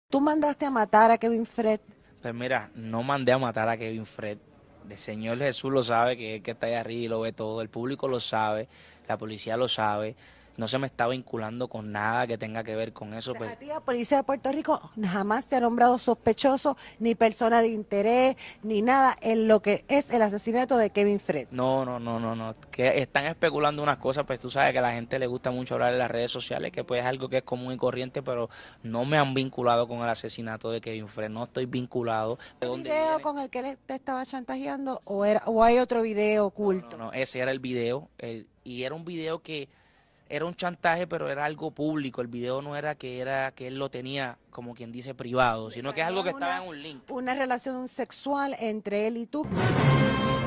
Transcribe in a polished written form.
¿Tú mandaste a matar a Kevin Fred? Pues mira, no mandé a matar a Kevin Fred. El Señor Jesús lo sabe, que es el que está ahí arriba y lo ve todo. El público lo sabe, la policía lo sabe. No se me está vinculando con nada que tenga que ver con eso. A Pues ti la policía de Puerto Rico jamás te ha nombrado sospechoso, ni persona de interés, ni nada en lo que es el asesinato de Kevin Fred. no, no, no, no, no. Que están especulando unas cosas, pues tú sabes que a la gente le gusta mucho hablar en las redes sociales, que pues es algo que es común y corriente, pero no me han vinculado con el asesinato de Kevin Fred. No estoy vinculado. ¿De ¿El dónde video viene? con el que él te estaba chantajeando o hay otro video No, no, oculto? no. Ese era el video. Y era un video que era un chantaje, pero era algo público. El video no era que él lo tenía, como quien dice, privado, sino que es algo que estaba en un link. Una relación sexual entre él y tú.